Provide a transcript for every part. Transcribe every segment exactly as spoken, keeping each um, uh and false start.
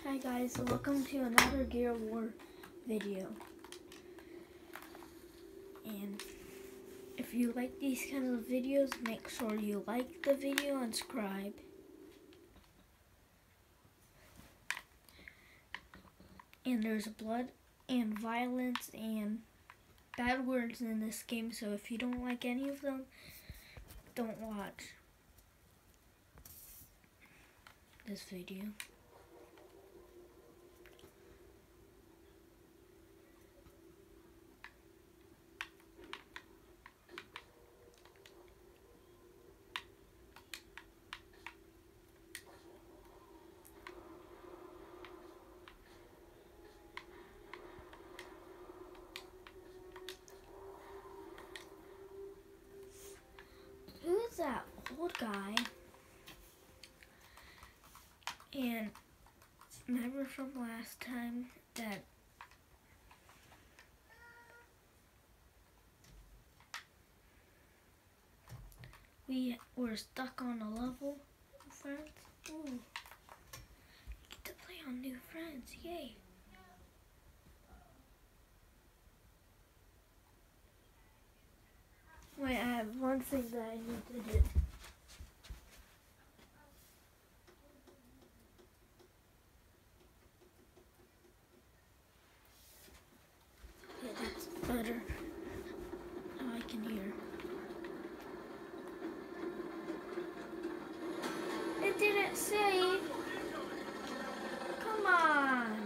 Hi guys, welcome to another Gear War video. And if you like these kinds of videos, make sure you like the video and subscribe. And there's blood and violence and bad words in this game, so if you don't like any of them, don't watch this video. Who is that old guy? And remember from last time that we were stuck on a level, friends? Ooh. Get to play on new friends, yay! Wait, I have one thing that I need to do. Yeah, that's better. Now I can hear. It didn't save. Come on.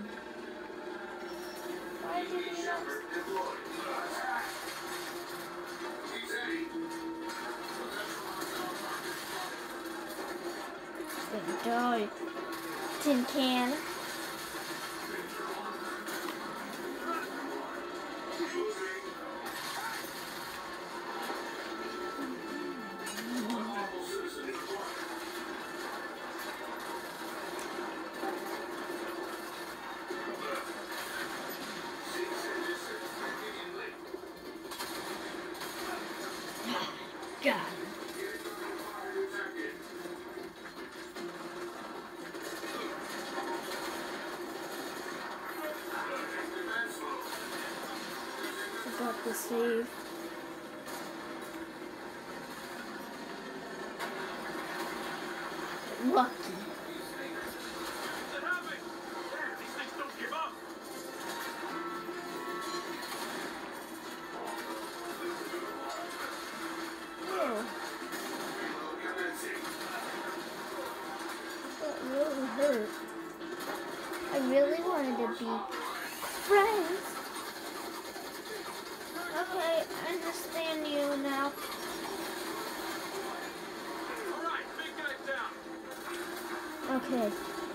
Why did it not? Die. Tin can. Got it. Forgot to save. Lucky. Oh. That really hurt. I really wanted to be friends. Okay, I understand you now. Alright, big guy down. Okay.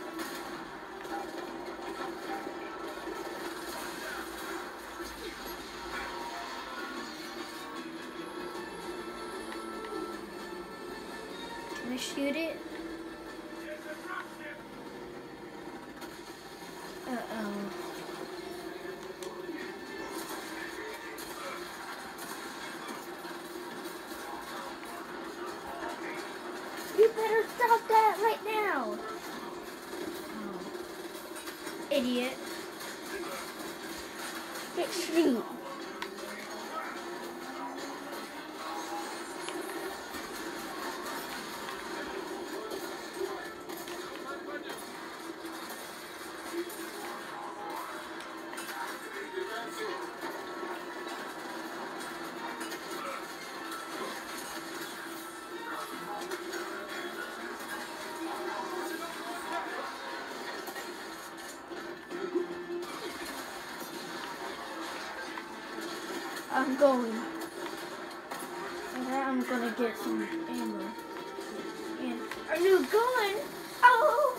Can I shoot it? Uh-oh. You better stop that right now! Oh. Idiot. Get shoot. I'm going. And then I'm gonna get some ammo. And a new gun! Oh!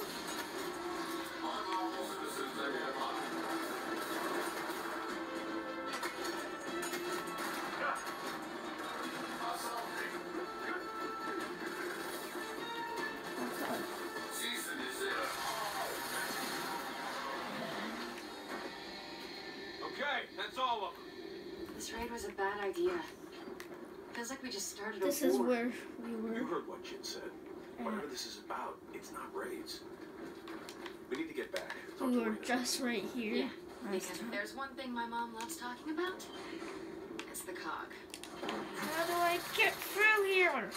Okay, that's all of them. This raid was a bad idea. Feels like we just started a This war. is where we were. You heard what Jin said. Whatever this is about, it's not raids. We need to get back. We were just right here. Yeah, Nice because time. if there's one thing my mom loves talking about, it's the cog. How do I get through here?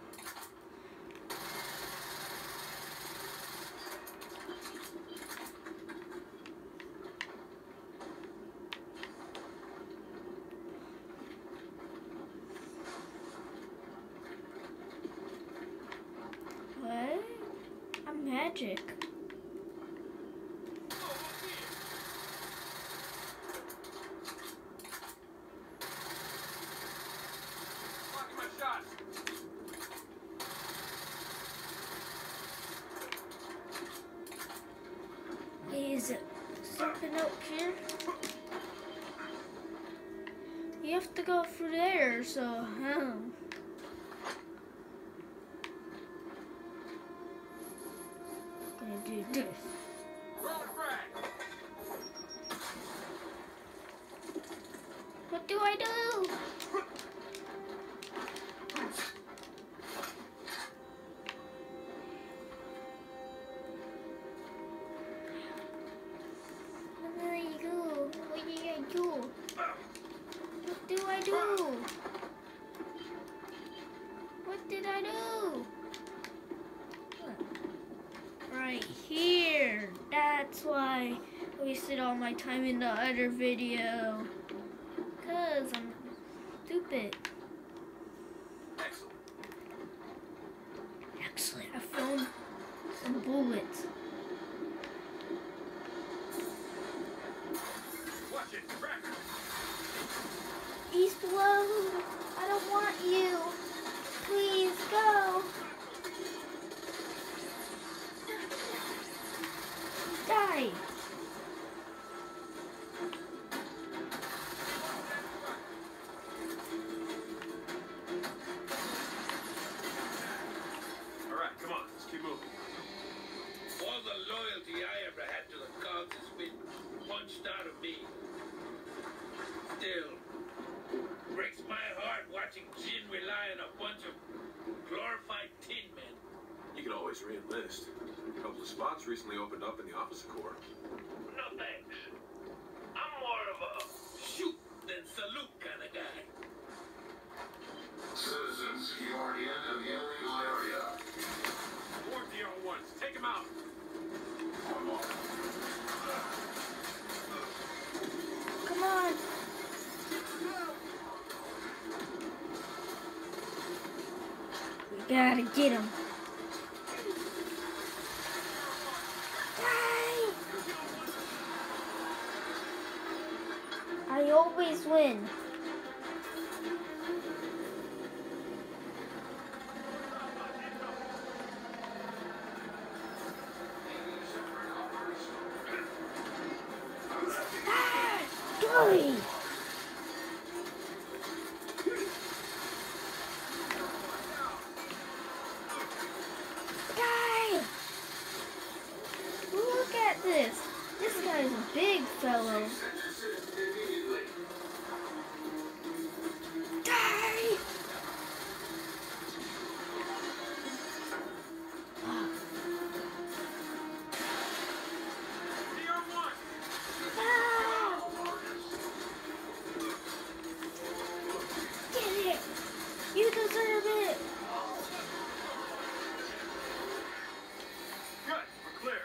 What? I'm magic. Blocking my shots. Is it something up here? You have to go through there, so huh? Gonna do this. Roll frag. What do I do? Where do you go? What do I do? What do I do? What did I do? Right here. That's why I wasted all my time in the other video. Cause I'm stupid. Excellent. Excellent. I found some bullets. Watch it. Crack. He's below. I don't want you. Please go. Die. All right, come on. Let's keep moving. All the loyalty I ever had to the cogs has been punched out of me. Still, breaks my heart watching Jin rely on a bunch of glorified tin men. You can always re-enlist. A couple of spots recently opened up in the officer corps. No thanks. I'm more of a shoot than salute kind of guy. Citizens, you are in an illegal area. More D R ones. Take them out. One more. Come on. We gotta get him. Die! I always win. Ah! Die! Die! Look at this. This guy's a big fellow. Die! D R one. Ah! Get it! You deserve it! Good. We're clear.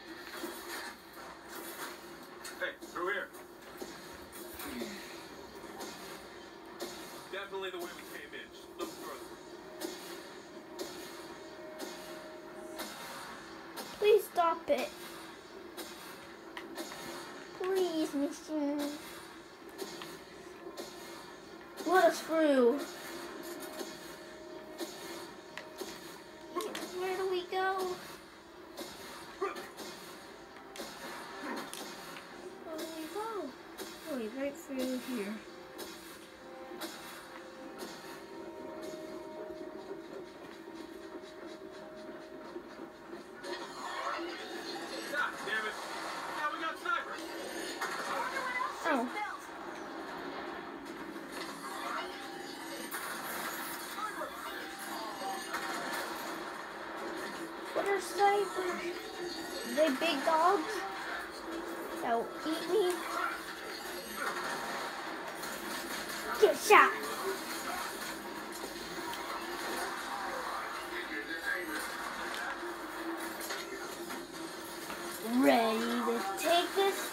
Hey, through here. Definitely the way we came in. Just look further. Please stop it. Please, mister. Let us through. Where do we go? Where do we go? Oh, wait, right through here. God damn it. Now we got snipers. Oh. What are snipers? Are they big dogs? go. Eat me. Get shot. Ready to take this?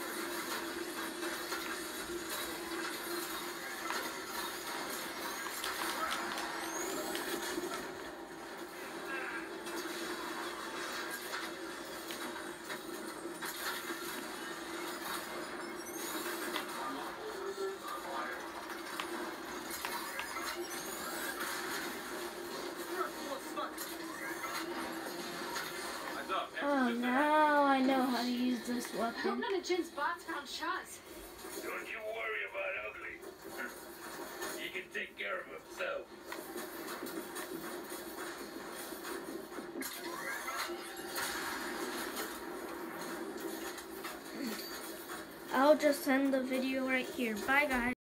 Oh, now I know how to use this Hope weapon. none of Jin's bots found Shaz. Don't you worry about Ugly. He can take care of himself. I'll just send the video right here. Bye, guys.